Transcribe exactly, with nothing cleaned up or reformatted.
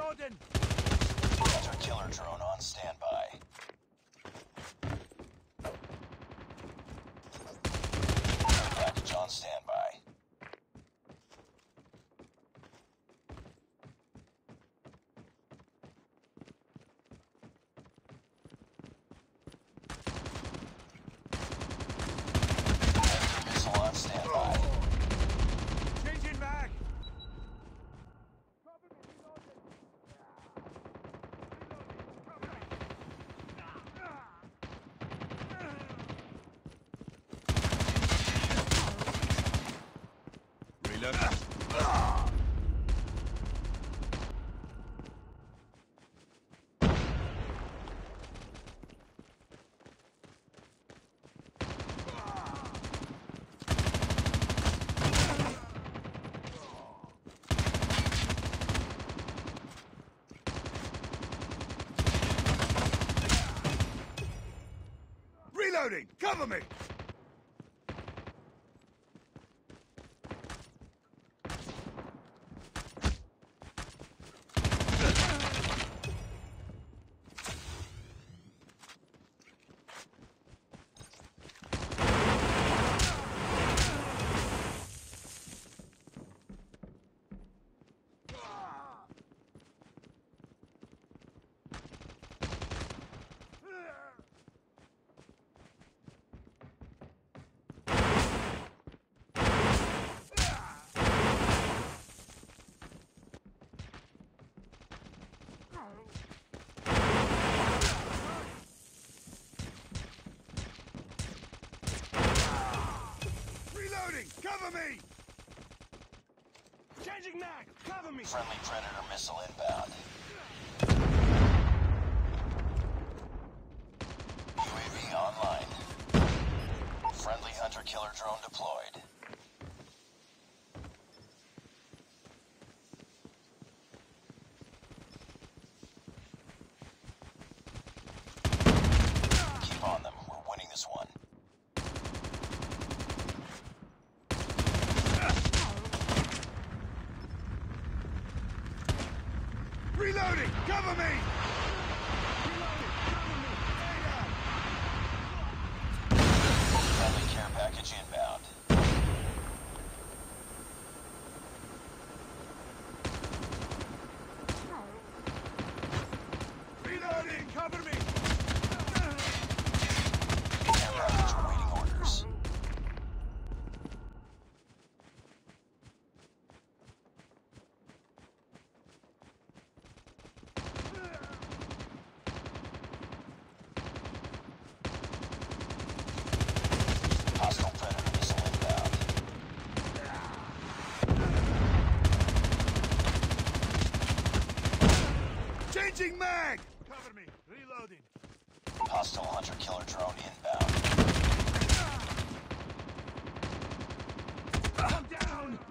Reloading! Hunter-killer drone on standby. Package on standby. Missile on standby. Changing mag! Reload. Reloading! Cover me! Reloading! Cover me! Changing mag! Cover me! Friendly Predator missile inbound. U A V online. Friendly hunter-killer drone deployed. Keep on them. We're winning this one. Reloading! Cover me! Friendly care package inbound. Reloading! Cover me! Care package awaiting orders. Hostile Predator missile inbound. Changing mag! Cover me! Reloading! Hostile hunter-killer drone inbound. I'm down!